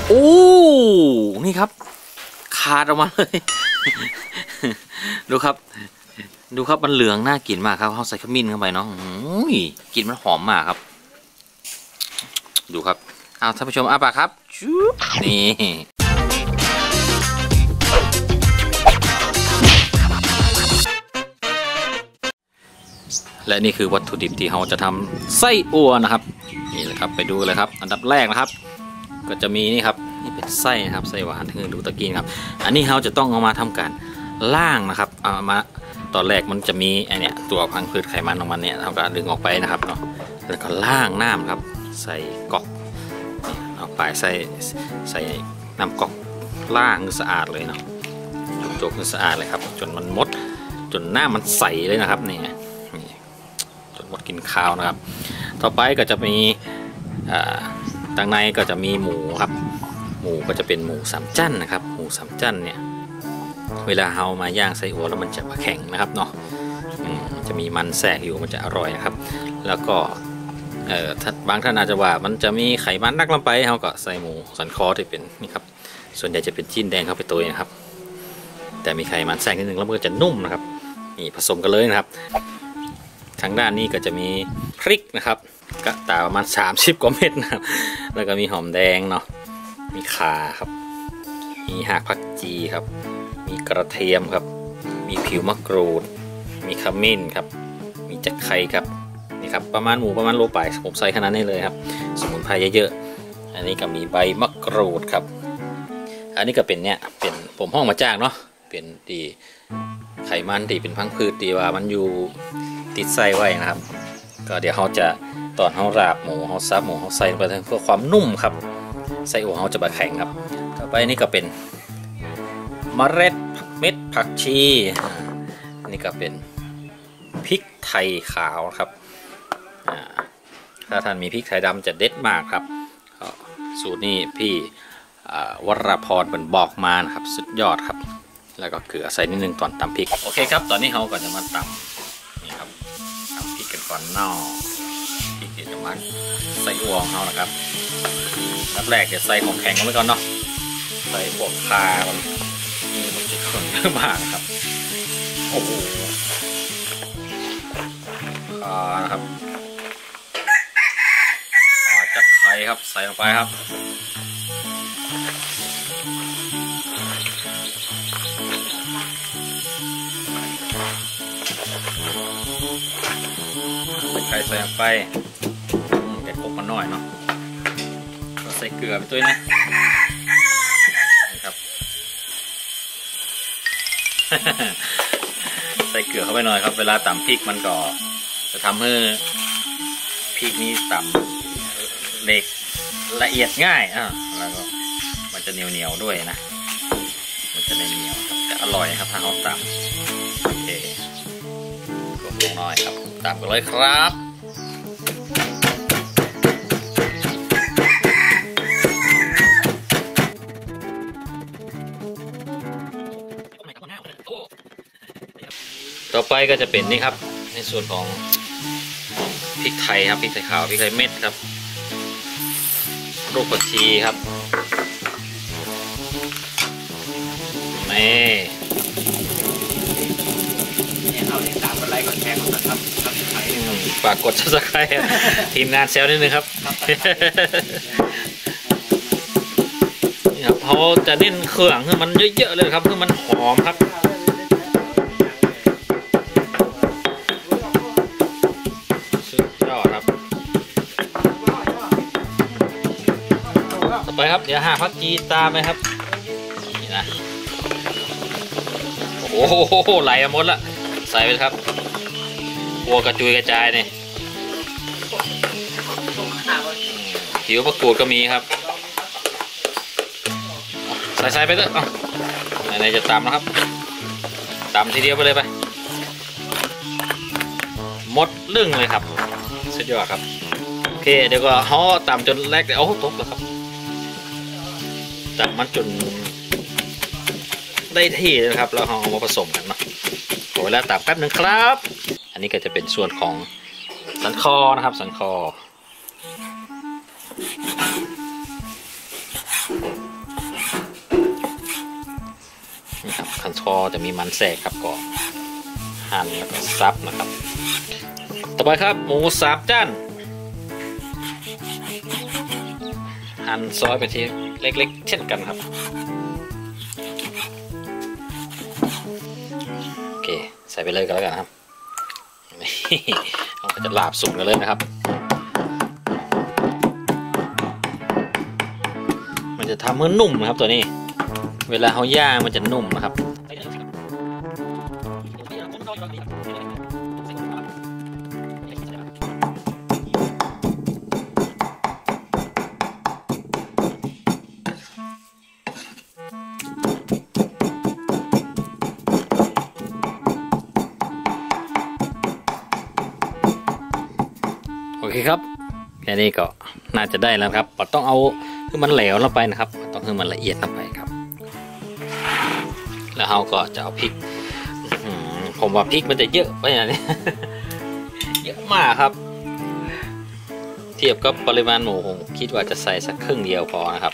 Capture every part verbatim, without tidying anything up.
โอ้นี่ครับขาดออกมาเลยดูครับดูครับมันเหลืองน่ากินมากครับเขาใส่ขมิ้นเข้าไปเนาะกลิ่นมันหอมมากครับดูครับเอาท่านผู้ชมอาปากครับนี่และนี่คือวัตถุดิบที่เราจะทำไส้อั่วนะครับนี่เลยครับไปดูเลยครับอันดับแรกนะครับก็จะมีนี่ครับนี่เป็นไส้นะครับไส้หวานคือดูตะกี้ครับอันนี้เราจะต้องเอามาทำการล่างนะครับเอามาตอนแรกมันจะมีไอเนี้ยตัวพังพืชไขมันของมันเนี่ยเราก็ดึงออกไปนะครับเนาะแล้วก็ล่างน้ำครับใส่ก๊อกเอาไปใส่ใส่น้ำก๊อกล่างสะอาดเลยเนาะจกๆสะอาดเลยครับจนมันมดจนหน้ามันใสเลยนะครับนี่จนมดกินข้าวนะครับต่อไปก็จะมีทางในก็จะมีหมูครับหมูก็จะเป็นหมูสามชั้นนะครับหมูสามชั้นเนี่ยเวลาเฮามาย่างไส้อั่วแล้วมันจะแข็งนะครับเนาะจะมีมันแทรกอยู่มันจะอร่อยนะครับแล้วก็เอ่อบางท่านอาจจะว่ามันจะมีไขมันนักลำไปเฮาก็ใส่หมูสันคอที่เป็นนี่ครับส่วนใหญ่จะเป็นชิ้นแดงเข้าไปตัวนะครับแต่มีไขมันแทรกนิดนึงแล้วมันก็จะนุ่มนะครับนี่ผสมกันเลยนะครับทางด้านนี้ก็จะมีพริกนะครับก็ตาประมาณสามสิบกว่าเม็ดนะครับแล้วก็มีหอมแดงเนาะมีข่าครับมีหากผักชีครับมีกระเทียมครับมีผิวมะกรูดมีขมิ้นครับมีจักไคร้ครับนี่ครับประมาณหมูประมาณโลป่ายผมใส่ขนาดนี้เลยครับสมุนไพรเยอะๆอันนี้ก็มีใบมะกรูดครับอันนี้ก็เป็นเนี่ยเป็นผมห้องมาจ้างเนาะเป็นดีไขมันที่เป็นพังพืชที่ว่ามันอยู่ติดไส้ไว้นะครับก็เดี๋ยวเขาจะตอนเขาราบหมูเขาซับหมูเขาใส่ไปเพื่อความนุ่มครับไส้อั่วเขาจะบะแข็งครับต่อไปนี่ก็เป็นเมล็ดเม็ดผักชีนี่ก็เป็นพริกไทยขาวครับถ้าท่านมีพริกไทยดำจะเด็ดมากครับสูตรนี้พี่วรพรเป็นบอกมานะครับสุดยอดครับแล้วก็เกลือใส่นิดนึงตอนตำพริกโอเคครับตอนนี้เขาก็จะมาตำนี่ครับตำพริกกันก่อนนอกพริกจะมาใส่อั่วของเขานะครับนับแรกจะใส่ของแข็งลงไปก่อนเนาะใส่พวกคามันนี่มันจะข้นเยอะมากครับโอ้โหคานะครับคาจักไข่ครับใส่ลงไปครับไข่ใส่ลงไปแต่ครบมันน้อยเนาะก็ใส่เกลือไปด้วยนะนี่ครับ ใส่เกลือเข้าไปหน่อยครับเวลาตำพริกมันก็จะทำให้พริกนี้ตำเล็กละเอียดง่ายอ่ะแล้วก็มันจะเหนียวเหนียวด้วยนะมันจะเหนียวจะอร่อยครับถ้าเขาตำโอเคกดลงหน่อยครับตำกันเลยครับต่อไปก็จะเป็นนี่ครับในส่วนของพริกไทยครับพริกไทยขาวพริกไทยเม็ดครับลูกผักชีครับนี่เอาติดตามกันไลค์กดแชร์กดติดตามฝากกดซับสไครต์ทีมงานเซลล์นิดนึงครับนี่ครับเขาจะเน้นเครื่องคือมันเยอะๆเลยครับคือมันหอมครับไปครับเดี๋ยวหาพักจีตามไปครับนี่นะโอ้โหไหลหมดละใส่ไปครับกลัวกระจุยกระจายนี่ผิวมะกรูดก็มีครับใส่ใส่ไปเถอะไหนๆจะตำนะครับตำทีเดียวไปเลยไปหมดเรื่องเลยครับสุดยอดครับโอเคเดี๋ยวก็ห่อตำจนแรกเดี๋ยวโอ้ตกแล้วครับจับมันจนได้ที่นะครับแล้วเอามาผสมกันเนาะขอเวลาตากแป๊บหนึ่งครับอันนี้ก็จะเป็นส่วนของสันคอนะครับสันคอนี่ครับคันคอจะมีมันแทรกครับก็หั่นแล้วก็ซับนะครับต่อไปครับหมูสามจานหั่นซอยเป็นทีเล็กๆเช่นกันครับโอเคใส่ไปเลยก็แล้วกันครับเราก็จะลาบสุกกันเลยนะครับมันจะทำให้นุ่มนะครับตัวนี้เวลาเขาย่างมันจะนุ่มนะครับโอเคครับแค่นี้ก็น่าจะได้แล้วครับต้องเอาคือมันเหลวลงไปนะครับต้องให้มันละเอียดลงไปครับแล้วเราก็จะเอาพริกผมว่าพริกมันจะเยอะไปอย่างนี้ เยอะมากครับเทียบกับปริมาณหมูผมคิดว่าจะใส่สักครึ่งเดียวพอนะครับ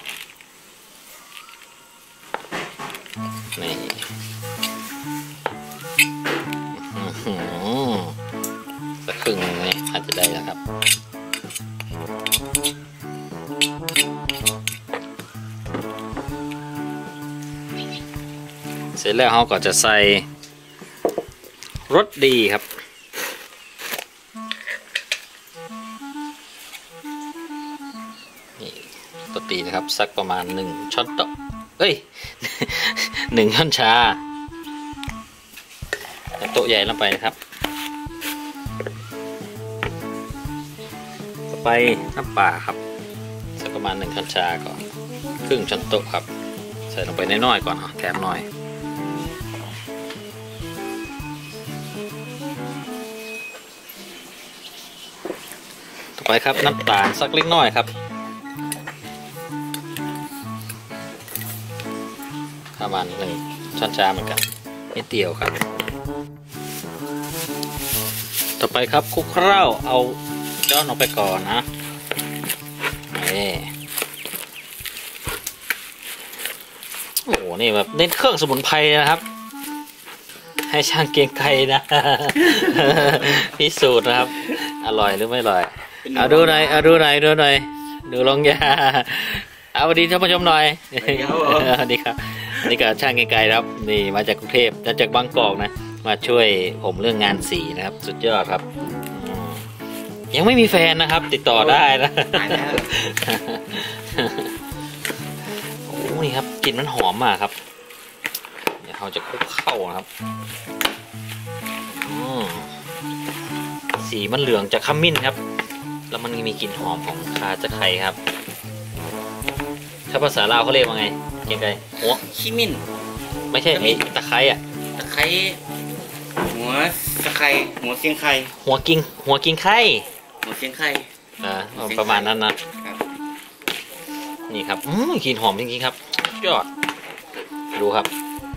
นี่สักครึ่งนี่อาจจะได้แล้วครับเสร็จแล้วเราก็จะใส่รสดีครับนี่ตัวตีนะครับสักประมาณหนึ่งช้อนโต๊ะเอ้ย หนึ่งช้อนชาโต๊ะใหญ่ลงไปนะครับต่อไปน้ำปลาครับสักประมาณหนึ่งช้อนชาก่อนครึ่งช้อนโต๊ะครับใส่ลงไปน้อยๆก่อนแถมหน่อยต่อไปครับน้ำตาลสักเล็กน้อยครับประมาณหนึ่งช้อนชาเหมือนกันนิดเดียวครับต่อไปครับคลุกเคล้าเอาย้อนออกไปก่อนนะนี่โอ้โหนี่แบบเน้นเครื่องสมุนไพรนะครับให้ช่างเกรียงไกรนะ พิสูจน์นะครับอร่อยหรือไม่อร่อยเอาดูหน่อยเอาดูหน่อยดูหน่อยดูลองยาเอาดีท่านผู้ชมหน่อยสวัสดีครับนี่ก็ช่างเกรียงไกรครับนี่มาจากกรุงเทพมาจากบางกอกนะมาช่วยผมเรื่องงานสีนะครับสุดยอดครับยังไม่มีแฟนนะครับติดต่อได้นะโอ้นี่ครับกลิ่นมันหอมมากครับเดี๋ยวเราจะคลุกเข้านะครับสีมันเหลืองจากขมิ้นครับแล้วมันมีกลิ่นหอมของคาตะไคร้ครับถ้าภาษาลาวเขาเรียกว่าไงเก่งไกหัวขี้มิ้นไม่ใช่ไอ้ตะไคร้อะตะไคร้หัวตะไคร้หัวเสียงไข่หัวกิ้งหัวกิ้งไข่หัวเสียงไข่อ่าประมาณนั้นนะนี่ครับอืมกลิ่นหอมจริงๆครับยอดดูครับ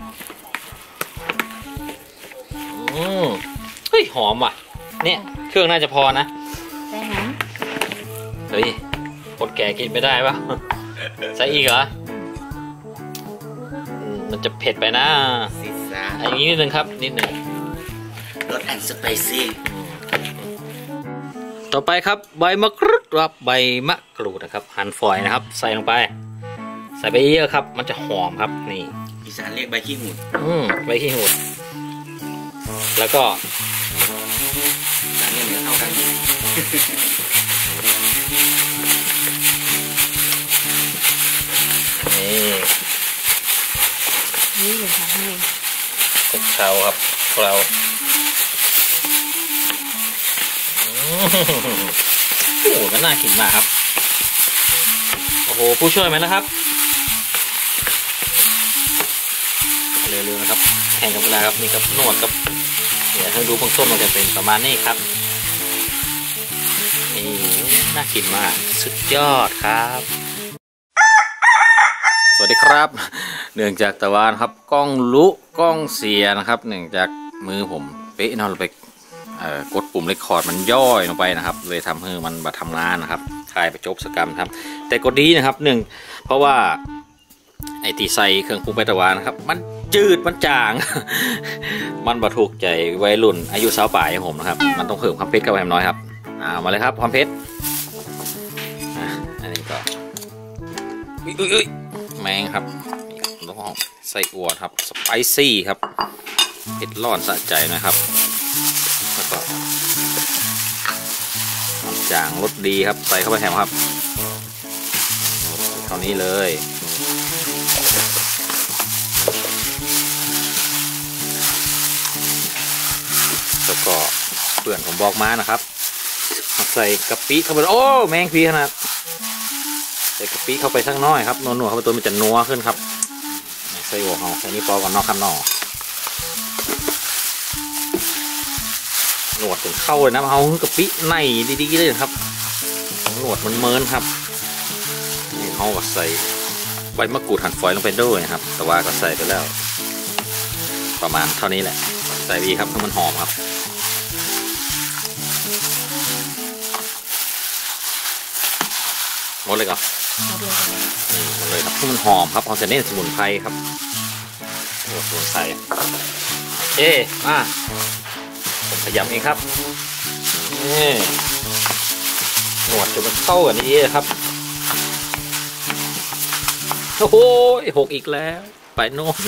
อืมเฮ้ยหอมว่ะเนี่ยเครื่องน่าจะพอนะใส่น้ำเฮ้ยคนแก่กินไม่ได้ปะใส่อีกเหรอมันจะเผ็ดไปนะอันนี้นิดนึงครับนิดนึงรสแอนสไปซี่ต่อไปครับใบมะกรูดครับใบมะกรูดนะครับหั่นฝอยนะครับใส่ลงไปใส่ไปเยอะครับมันจะหอมครับนี่อีสานเรียกใบขี้หูดอืมใบขี้หูดแล้วก็จานนี้เนื้อเท่ากันนี่นี่เลยค่ะนี่คลุกเคล้าครับเราโอ้โหมันน่ากินมากครับโอ้โหผู้ช่วยไหมแล้วครับเร็วๆนะครับแข่งกับเวลาครับนี่ครับนวดกับเดี๋ยวให้ดูเบื้องต้นมันจะเป็นประมาณนี้ครับนี่น่ากินมากสุดยอดครับสวัสดีครับเนื่องจากตะวันครับกล้องลุกล้องเสียนะครับเนื่องจากมือผมเป๊ะเนาะเราไปกดปุ่มเรคคอร์ดมันย่อยลงไปนะครับเลยทำให้มันมาทำงานนะครับถ่ายไปจบสกรรมครับแต่ก็ดีนะครับหนึ่งเพราะว่าไอตีใส่เครื่องปรุงไปตะวันนะครับมันจืดมันจาง มันบรถูกใจวัยรุ่นอายุสาวป่ายอย่างผมนะครับมันต้องเพิ่มความเผ็ดเข้าไปน้อยครับอ่ามาเลยครับความเผ็ดอ่ะอันนี้ก็อุ้ยอุ้ยอุ้ยแมงครับต้องใส่อัวครับสไปซี่ครับเผ็ดร้อนสะใจนะครับแล้วก็จางรสดีครับใส่เข้าไปแถมครับเท่านี้เลยแล้วก็เพื่อนผมบอกมานะครับใส่กะปิเข้าไปโอ้แมงพีขนาดใส่กะปิเข้าไปสักน้อยครับนัวๆเข้าไปตัวมันจะนัวขึ้นครับใส่หัวเขาใส่นี้ปอก่อนนอกครับนอกหนวดถึงเข้าเลยนะเอากะปิในดีๆเลยครับหนวดมันเมินครับนี่เขาก็ใส่ใบมะกรูดหั่นฝอยลงไปด้วยนะครับแต่ว่าก็ใส่ไปแล้วประมาณเท่านี้แหละใส่ดีครับให้มันหอมครับหมดเลยก่อนหมดเลยครับให้มันหอมครับเอาจะเน้นสมุนไพรครับโอ้สมุนไพรเอ๊มาผมขยำเองครับนี่หนวดจะมันเข้ากันนี้ครับโอ้โหหกอีกแล้วไปโน่น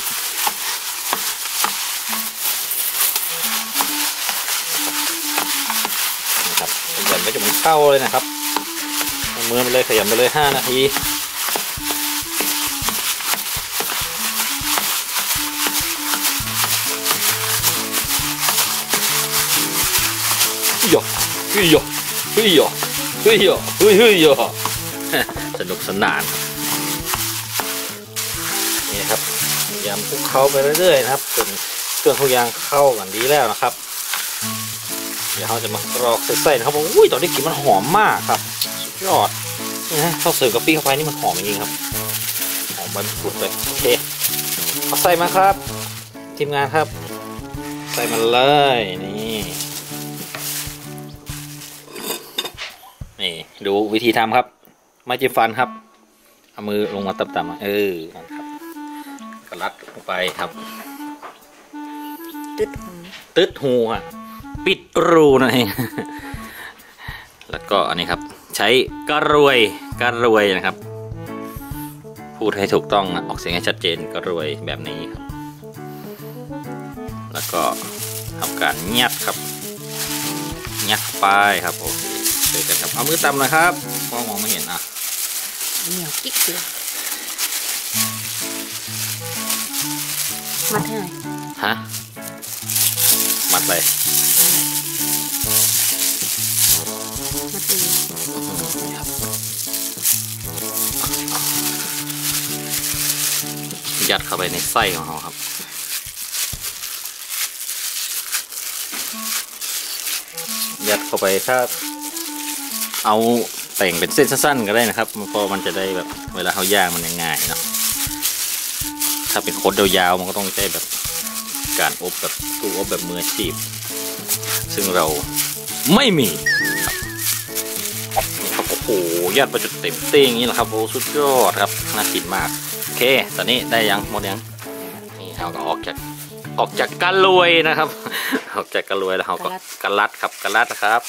นะครับขยำไปจนมันเข้าเลยนะครับเอามือไปเลยขยำไปเลยห้านาทีโย่เฮ้ยโย่เฮ้ยโย่เฮ้ยโย่เฮ้ยเฮ้ยโย่สนุกสนานนี่ครับยำคลุกเคล้าไปเรื่อยๆนะครับจนเครื่องทุกอย่างเข้ากันดีแล้วนะครับเดี๋ยวเราจะมากรอกใส่ๆนะครับอุ้ยตอนนี้กลิ่นมันหอมมากครับสุดยอดนี่ฮะข้าวเสิร์ฟกะปิเข้าไปนี่มันหอมจริงๆครับหอมมันขุดเลยโอเคเอาใส่มาครับทีมงานครับใส่มาเลยนี่นี่ดูวิธีทำครับไม่จิ้มฟันครับเอามือลงมาต่ำๆเออครับก็รัดลงไปครับตึดหูตึดหูอ่ะปิดรูนั่นเองแล้วก็อันนี้ครับใช้กระรวยกระรวยนะครับพูดให้ถูกต้องออกเสียงให้ชัดเจนกระรวยแบบนี้ครับแล้วก็ทำการยัดครับยัดไปครับโอเคเจอกันครับเอามือตำนะครับมองมองไม่เห็นอ่ะเหนียวกิ๊กเลยมัดให้หน่อยฮะมัดเลยมัดเองยัดเข้าไปในไส้ของเขาครับยัดเข้าไปถ้าเอาแต่งเป็นเส้นสั้นๆก็ได้นะครับเพราะมันจะได้แบบเวลาเขาย่างมันง่ายๆเนาะถ้าเป็นโคตรยาวๆมันก็ต้องใช้แบบการอบแบบตู้อบแบบมืออาชีพซึ่งเราไม่มีนี่ครับโอ้โหยัดไปจนเต็มเต้งอย่างนี้แหละครับโอ้สุดยอดครับน่ากินมากโอเคตอนนี้ได้ยังหมดยังนี่เราก็ออกจากออกจากกระรวยนะครับออกจากกระรวยแล้วเราก็กระลัดครับกระลัดนะครับ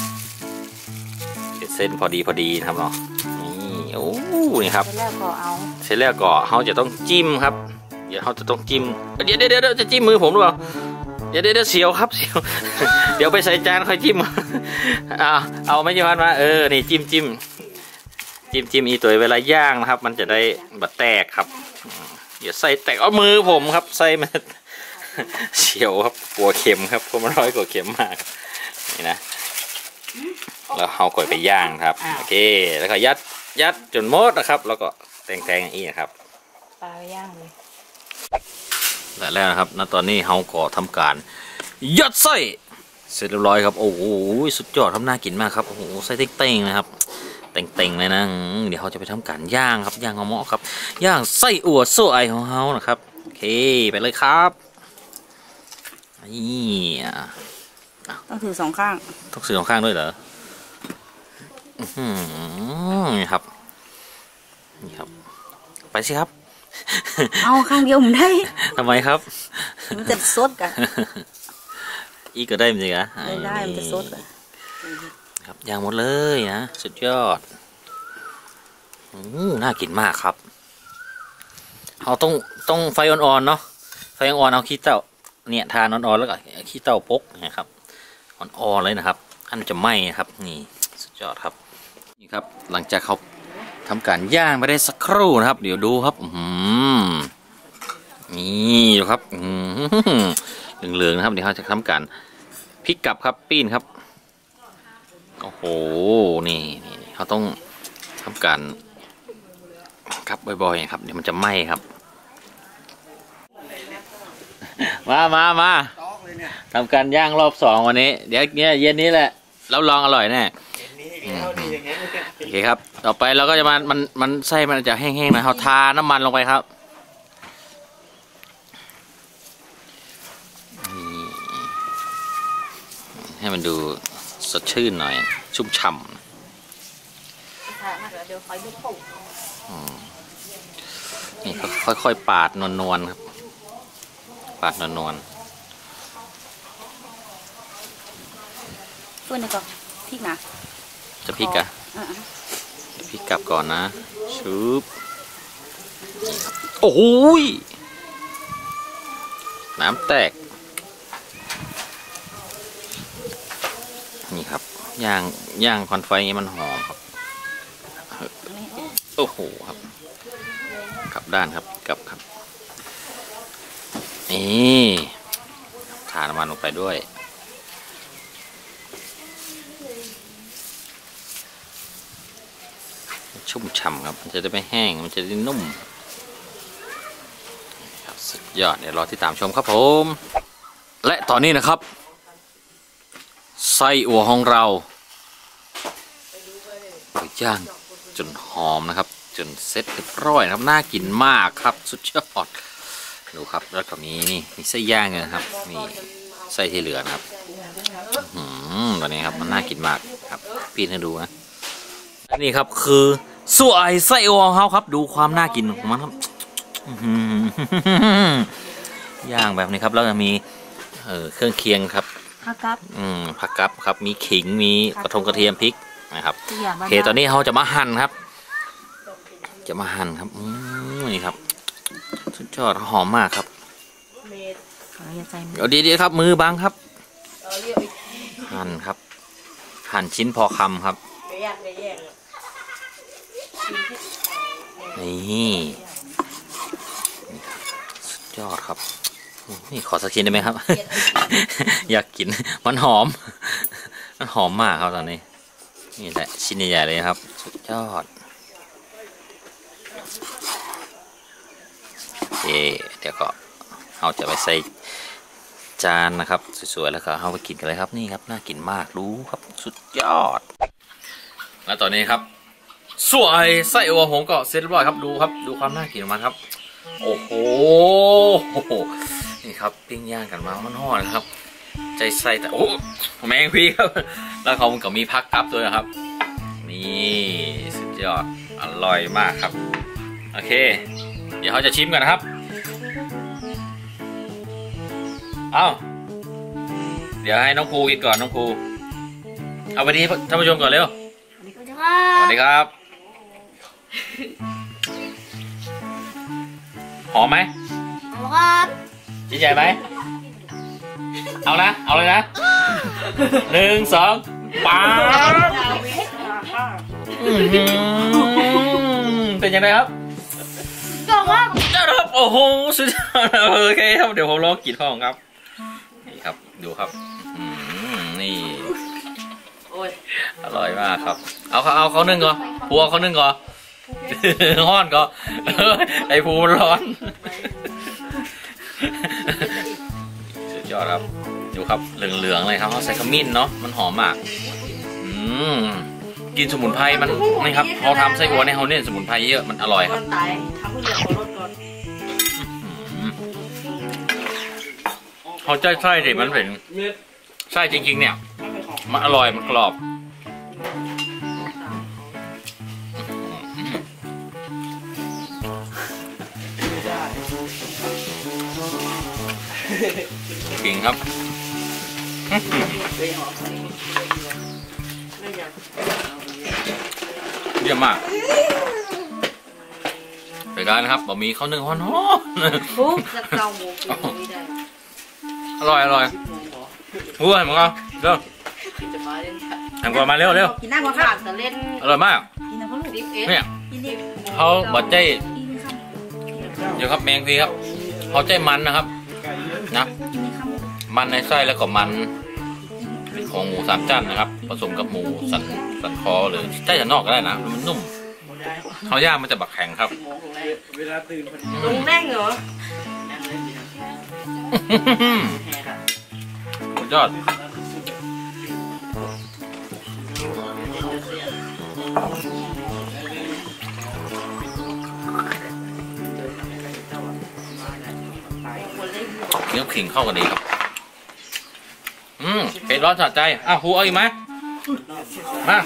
เส้นพอดีพอดีนะครับเนาะนี่โอ้นี่ครับเสร็จแล้วก็เอาเสร็จแล้วก็เขาจะต้องจิ้มครับเดี๋ยวเขาจะต้องจิ้มเดี๋ยวเดี๋ยวเดี๋ยวจะจิ้มมือผมหรือเปล่าเดี๋ยวเดี๋ยวเสียวครับเสียวเดี๋ยวไปใส่จานค่อยจิ้มเอาเอาไม่ใช่พันมาเออนี่จิ้มจิ้มจิ้มจิ้มอีตัวเวลาย่างนะครับมันจะได้บัดแตกครับอย่าใส่แตกเอามือผมครับใส่มาเสียวครับกลัวเข็มครับเพราะมันร้อยกว่าเข็มมากนี่นะแล้วเอาก่อยไปย่างครับโอเคแล้วก็ยัดยัดจนหมดนะครับแล้วก็แต่งๆอย่างนี้ครับปลาย่างเลยและแล้วนะครับณตอนนี้เราก็ทำการยัดไส้เสร็จเรียบร้อยครับโอ้โหสุดยอดทำน่ากินมากครับโอ้โหไส้เต่งๆนะครับเต่งๆเลยนะเดี๋ยวเขาจะไปทำการย่างครับย่างเอาหม้อครับย่างไส้อั่วโซ่ไอของเขานะครับโอเคไปเลยครับนี่ต้องถือสองข้างต้องถือสองข้างด้วยเหรอนี่ครับนี่ครับสิครับเอาข้างเดียวมันได้ทำไมครับมันจะสดกันอีกก็ได้มั้ยคะได้ได้มันจะสดกันครับย่างหมดเลยนะสุดยอดอืมน่ากินมากครับเราต้องต้องไฟอ่อนๆเนาะไฟอ่อนๆเอาขี้เต้าเนี่ยทานอ่อนๆแล้วก็ขี้เต้าปกนะครับอ่อนๆเลยนะครับอันจะไหม้ครับนี่สุดยอดครับนี่ครับหลังจากเขาทำการย่างไปได้สักครู่นะครับเดี๋ยวดูครับอืมนี่ดูครับอืมเหลืองๆนะครับเดี๋ยวเขาจะทำการพลิกกลับครับปีนครับโอ้โหนี่นี่เขาต้องทำการครับบ่อยๆครับเดี๋ยวมันจะไหม้ครับมามามาทำการย่างรอบสองวันนี้เดี๋ยวเนี้ยเย็นนี้แหละรับรองอร่อยแน่โอเคครับต่อไปเราก็จะมามันมันไส้มันจะแห้งๆนะเขาทาน้ำมันลงไปครับให้มันดูสดชื่นหน่อยชุ่มฉ่ำนี่ค่อยๆปาดนวลๆครับปาดนวลๆเพื่อนก็พริกนะจะพริกอะจะพริกกลับก่อนนะชุบโอ้โหน้ำแตกนี่ครับย่างย่างควันไฟนี้มันหอมครับโอ้โหครับกลับด้านครับกลับครับนี่ทาน้ำมันลงไปด้วยชุ่มฉ่ำครับมันจะได้ไม่แห้งมันจะได้นุ่มครับสุดยอดเดี๋ยวรอที่ตามชมครับผมและตอนนี้นะครับไส้อั่วของเราย่างจนหอมนะครับจนเสร็จเรียบร้อยนะครับน่ากินมากครับสุดยอดดูครับแล้วก็มีนี่มีไส้ย่างนะครับนี่ไส้ที่เหลือนะครับอืมตอนนี้ครับมันน่ากินมากครับปีนให้ดูนะนี่ครับคือส่วนไส้อั่วของเขาครับดูความน่ากินของมันครับย่างแบบนี้ครับแล้วจะมีเอ่อเครื่องเคียงครับผักกับอืมผักกับครับมีขิงมีกระทงกระเทียมพริกนะครับโอเคตอนนี้เขาจะมาหั่นครับจะมาหั่นครับอืมนี่ครับสุดยอดหอมมากครับเดี๋ยวดีๆครับมือบังครับหั่นครับหั่นชิ้นพอคำครับนี่สุดยอดครับนี่ขอสักชิ้นได้ไหมครับ อยากกินมันหอมมันหอมมากครับตอนนี้นี่แหละชิ้นใหญ่ๆเลยครับสุดยอดโอเคเดี๋ยวก็เราจะไปใส่จานนะครับสวยๆแล้วก็เอาไปกินกันเลยครับนี่ครับน่ากินมากดูครับสุดยอดแล้วตอนนี้ครับสวยไส้อั่วผมก็เสร็จเรียบร้อยครับดูครับดูความน่ากินของมันครับโอ้โหนี่ครับปิ้งย่างกันมามันห่อนะครับใจใส่แต่โอ้แมงพี่ครับแล้วเขาก็มีพักกับด้วยนะครับนี่สุดยอดอร่อยมากครับโอเคเดี๋ยวเขาจะชิมกันนะครับเอาเดี๋ยวให้น้องภูกินก่อนน้องภูเอาไปดีท่านผู้ชมก่อนเร็วสวัสดีครับหอมไหมครับชิ้นใหญ่ไหมเอานะเอาเลยนะหนึ่งสองป๊าเป็นยังไงครับจบครับจบครับโอ้โหสุดยอดโอเคครับเดี๋ยวผมลองกินห้องครับนี่ครับดูครับนี่อร่อยมากครับเอาเขาเอาเขานึ่งก่อนภูเอาเขานึ่งก่อนห้อนก่อนไอ้ภูมันร้อนสุดยอดครับดูครับเหลืองๆเลยครับเขาใส่ขมิ้นเนาะมันหอมมากอืมกินสมุนไพรมันนี่ครับเขาทำไส้อั่วในเขาเน้นสมุนไพรเยอะมันอร่อยครับเขาใจไส้ดิมันเป็นไส้จริงๆเนี่ยมันอร่อยมันกรอบขิงครับเยี่ยมมากรายการนะครับบะหมี่ข้าวนึ่งฮ้อนปุ๊บจะเกาหมูกินไม่ได้ๆอร่อยอร่อยพูดให้มึงเอาเร็วทำก่อนมาเร็วเร็วกินน้ำก่อนครับจะเล่นอร่อยมากกินน้ำพ่อลูกดิฟเอสเนี่ยกินดิฟเขาบดใจเดี๋ยวครับแมงพีครับเขาใจมันนะครับนะมันในไส้แล้วก็มันของหมูสามชั้นนะครับผสมกับหมูสันสันคอหรือไส้สันนอกก็ได้นะมันนุ่มเขาย่างมันจะบักแข็งครับลุงแน่งเหรอสุดยอดเนื้อขิงเข้ากันดีครับอืมเผ็ดร้อนสะใจอ้าวครูเอาอีกไหมมา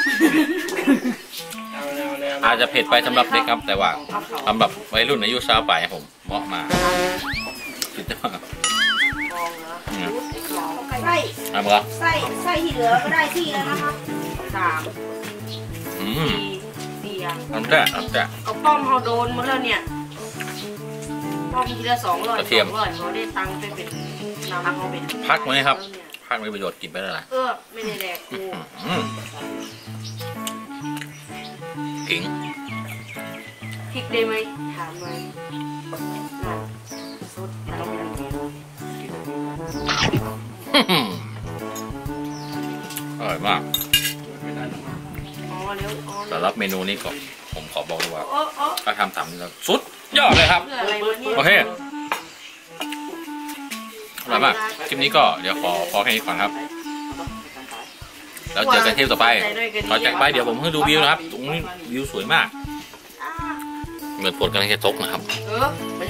อาจจะเผ็ดไปสำหรับเด็กครับแต่ว่าสำหรับวัยรุ่นอายุสาวปลายผมเหมาะมากสุดยอดไส้ทำครับไส้ไส้ที่เหลือก็ได้ที่แล้วนะคะสามอืมสี่สี่อ่ะทำแจ่ทำแจ่ก็ป้อมเขาโดนหมดแล้วเนี่ยป้อมทีละสองร้อยกระเทียมสองร้อยเขาได้ตังค์ไปเป็นนำเขาเป็นพักไว้นะครับพักมีประโยชน์กินไปได้หลายเออไม่ได้แดกกูอืมขิงพริกได้ไหมถามหน่อยน่ะสุดแต่เราไม่ได้กินอร่อยมากอ๋อเร็วอ๋อสำหรับเมนูนี้ก็ผมขอบอกเลยว่าโอ้โอ้ถ้าทำตามนี้แล้วสุดยอดเลยครับเพื่ออะไรวะเนี่ยโอเค อร่อยมาก คลิปนี้ก็เดี๋ยวขอพอแค่นี้ก่อนครับ แล้วเจอกันเทปต่อไปต่อจากไปเดี๋ยวผมให้ดูวิวนะครับ ตรงนี้วิวสวยมากอ่าเหมือนฝนกำลังจะตกนะครับเออ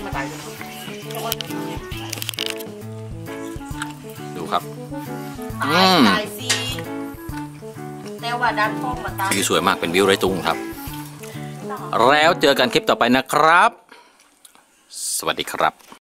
ดูครับตายตายสิแต่ว่าดันพ่อมาตายวิวสวยมากเป็นวิวไรตุงครับ แล้วเจอกันคลิปต่อไปนะครับ สวัสดีครับ